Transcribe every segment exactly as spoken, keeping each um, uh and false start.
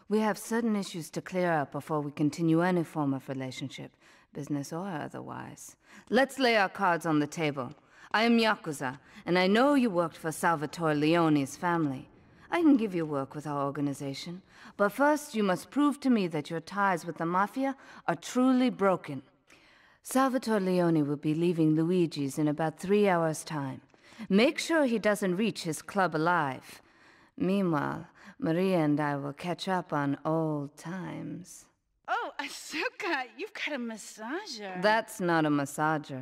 We have certain issues to clear up before we continue any form of relationship, business or otherwise. Let's lay our cards on the table. I am Yakuza, and I know you worked for Salvatore Leone's family. I can give you work with our organization, but first you must prove to me that your ties with the Mafia are truly broken. Salvatore Leone will be leaving Luigi's in about three hours' time. Make sure he doesn't reach his club alive. Meanwhile, Maria and I will catch up on old times. Oh, Asuka, you've got a massager. That's not a massager.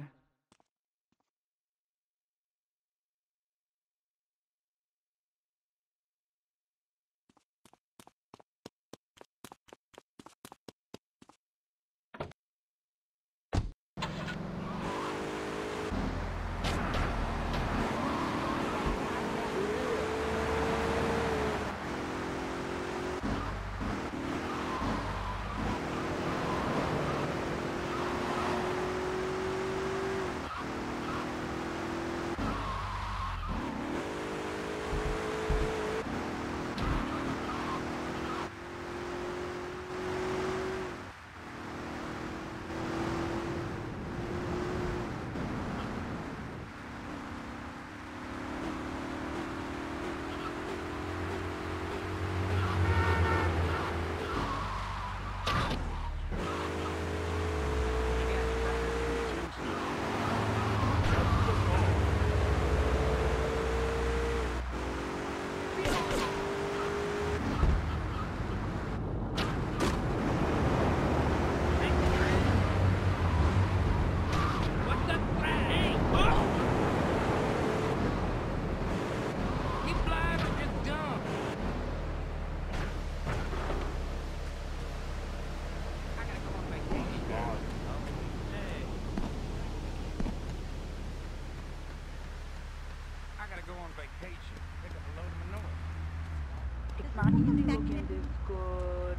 Looking this good.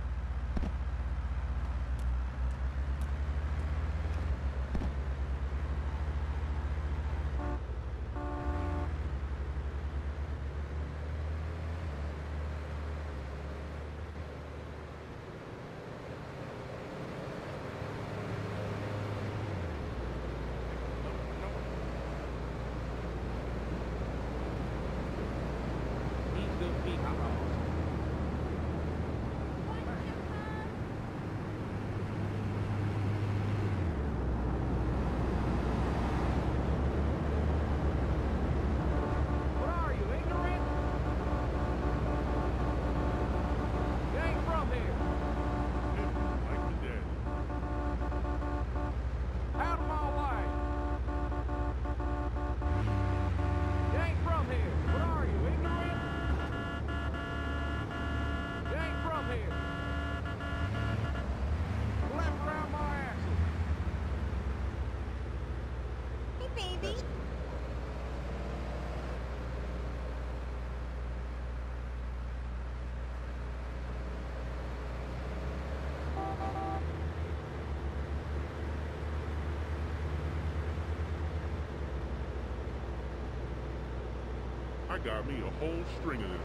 I got me a whole string of them.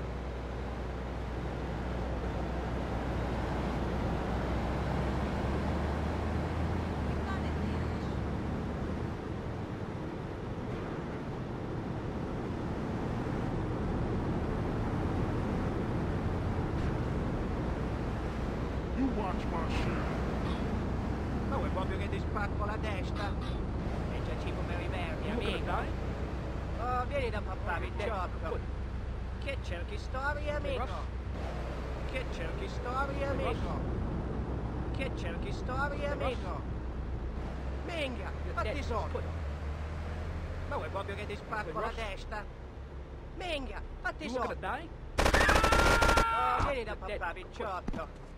You watch my shit. Ma vuoi proprio che ti spacco la testa? E già ci come riverdi, amico. Oh, vieni da papà, picciotto. Che cerchi storie, amico? Che cerchi storie, amico? Che cerchi storie, amico? Minga, fatti sotto. Ma vuoi proprio che ti spacco la testa? Minga, fatti sotto. Oh, vieni da papà, picciotto.